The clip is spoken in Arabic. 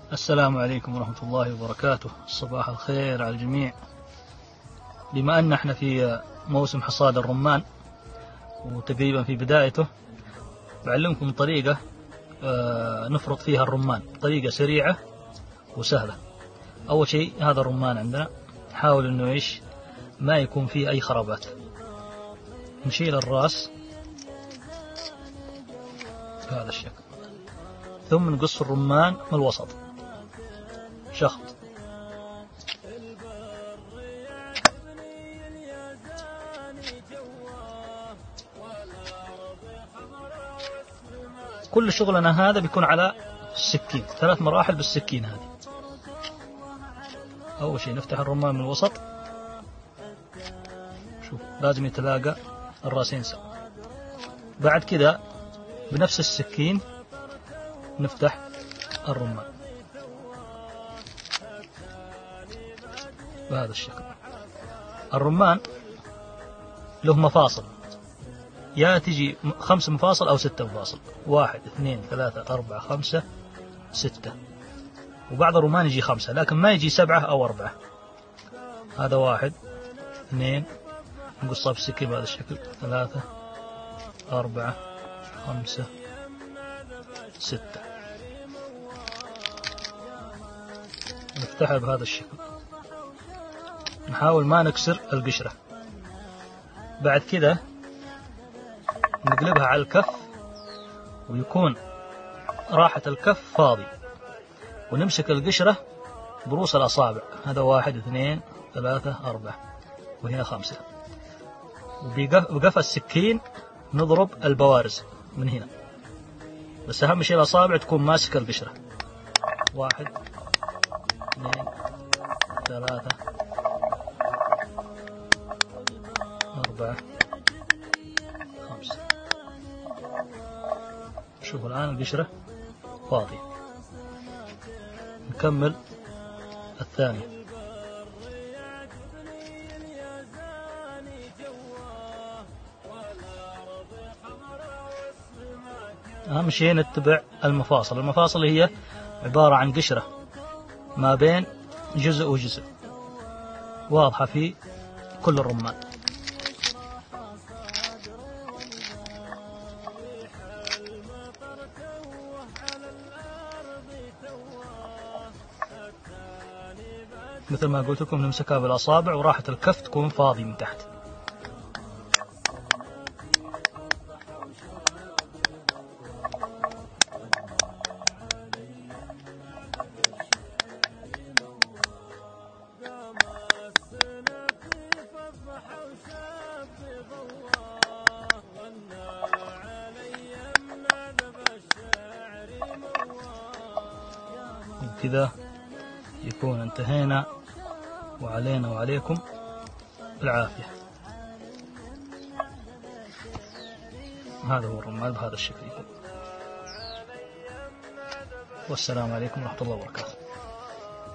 السلام عليكم ورحمة الله وبركاته. صباح الخير على الجميع. بما أن احنا في موسم حصاد الرمان وتقريبا في بدايته، بعلمكم طريقة نفرط فيها الرمان، طريقة سريعة وسهلة. أول شيء هذا الرمان عندنا نحاول إنه ما يكون فيه أي خرابات. نشيل الرأس بهذا الشكل، ثم نقص الرمان من الوسط شخط. كل شغلنا هذا بيكون على السكين، 3 مراحل بالسكين هذه. أول شيء نفتح الرمان من الوسط، شوف لازم يتلاقى الراسين سوا. بعد كذا بنفس السكين نفتح الرمان بهذا الشكل. الرمان له مفاصل، يا تجي 5 مفاصل أو 6 مفاصل، 1 2 3 4 5 6، وبعض الرمان يجي 5 لكن ما يجي 7 أو 4. هذا 1 2 نقصها بالسكين بهذا الشكل، 3 4 5 6، نفتحها بهذا الشكل. نحاول ما نكسر القشرة. بعد كده نقلبها على الكف ويكون راحة الكف فاضي، ونمسك القشرة برؤوس الأصابع. هذا 1 2 3 4 وهنا 5، وبقف السكين نضرب البوارز من هنا، بس أهم شيء الأصابع تكون ماسكة القشرة. 1 2 3 4 5. شوفوا الآن القشرة فاضية. نكمل الثانية. أهم شيء نتبع المفاصل. المفاصل هي عبارة عن قشرة ما بين جزء وجزء، واضحة في كل الرمان. مثل ما قلت لكم نمسكها بالأصابع وراحة الكف تكون فاضي من تحت. وكذا يكون انتهينا، وعلينا وعليكم العافية. هذا هو الرمان بهذا الشكل. والسلام عليكم ورحمة الله وبركاته.